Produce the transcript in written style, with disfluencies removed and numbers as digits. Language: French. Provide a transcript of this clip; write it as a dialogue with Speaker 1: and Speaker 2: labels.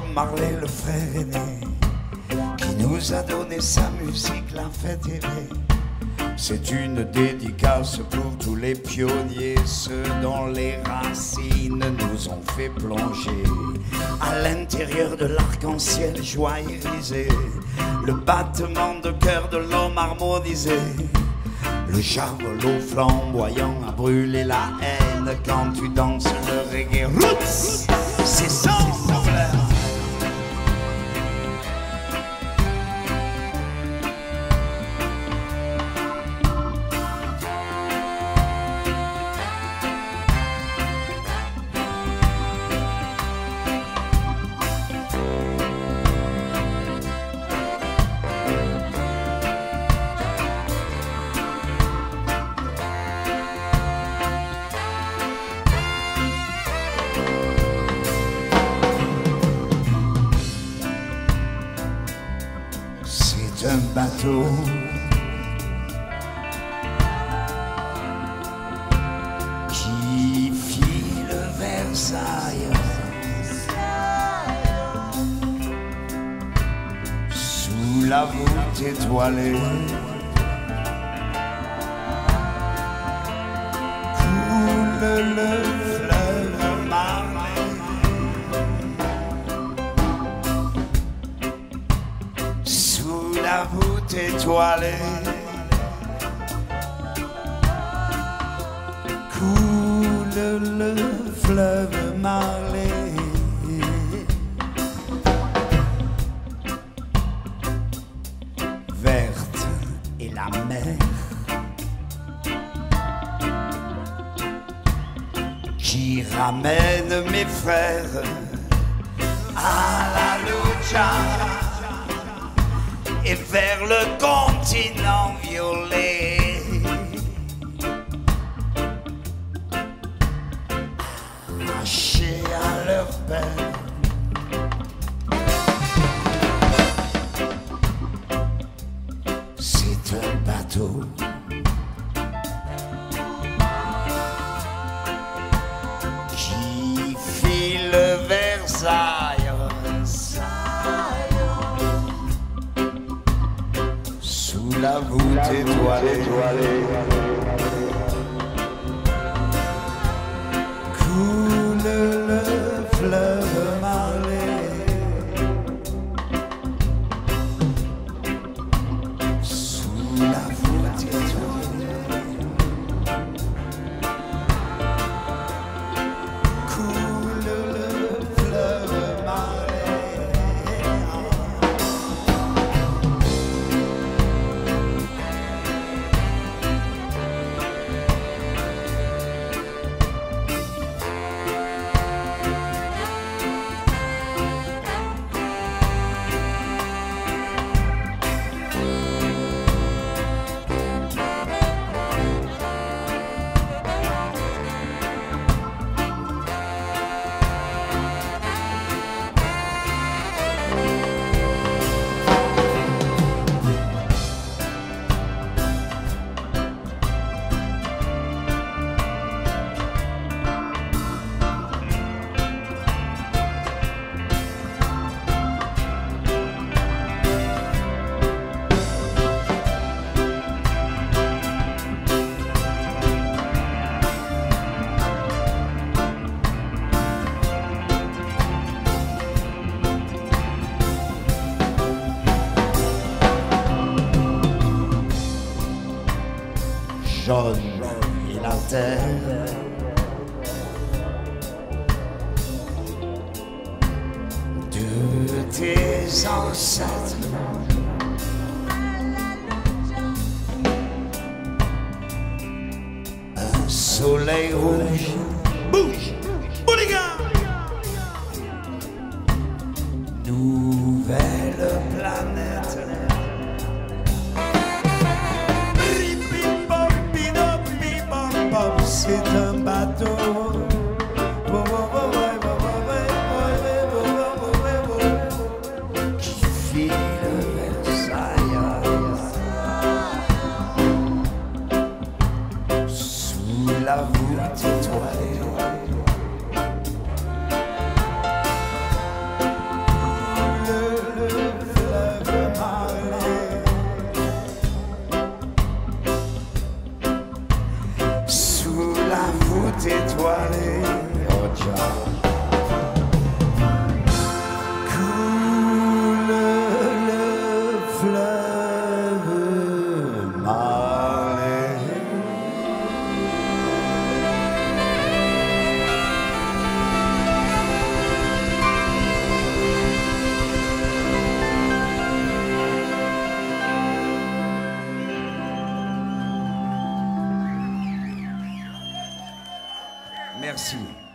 Speaker 1: Marley, le frère aîné, qui nous a donné sa musique, l'a fait aimer. C'est une dédicace pour tous les pionniers, ceux dont les racines nous ont fait plonger à l'intérieur de l'arc-en-ciel joyerisé, le battement de cœur de l'homme harmonisé. Le charbelot flamboyant a brûlé la haine quand tu danses le reggae roots. C'est sans problème. C'est un bateau qui file vers Versailles, sous la voûte étoilée. Coule le fleuve Marley, sous la voûte étoilée. Coule le fleuve Marley, verte et la mer qui ramène mes frères à la lucha et vers le continent violet. Arrachés à leur père, c'est un bateau qui file vers Zion, sous la voûte étoilée. Coule le fleuve Marley, sous la voûte étoilée. Coule le fleuve Marley, jaune et la terre, de tes ancêtres. Un soleil rouge, bouge, boulga. Nouvelle planète. C'est un bateau qui file Merci.